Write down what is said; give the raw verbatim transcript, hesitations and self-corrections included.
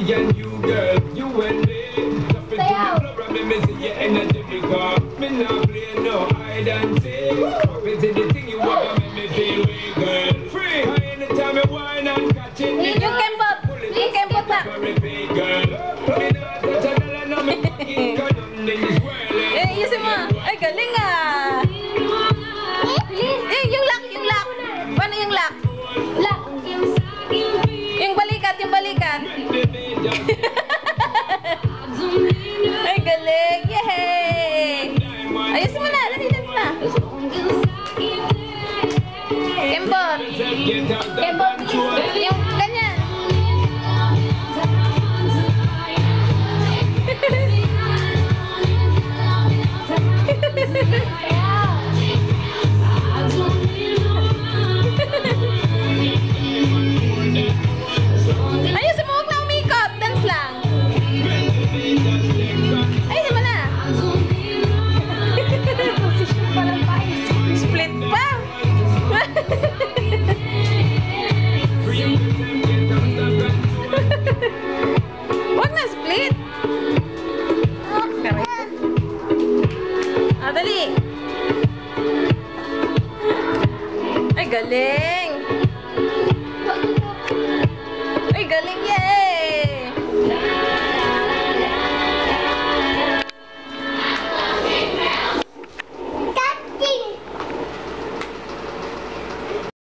and you, girl, you and me. Me see your energy because me not play no hide and seek. This is the thing you want to make me feel weak, girl. Free. Anytime you whine and catch it, me Yung kembot. Yung kembot na. Eh, yusin mo. Ay, galing ah. Eh, yung lock, yung lock. Paano yung lock? Lock. Yung balikat, yung balikat. Ay, galing. Yay! Ayusin mo na. Dali, dali na. Kembot. Kembot. Yung ganyan. Ayusin mo, huwag na umikot. Dance lang. Ayusin mo na. Split pa. Huwag na split. Ah, dali. Ay, galing. Ay, galing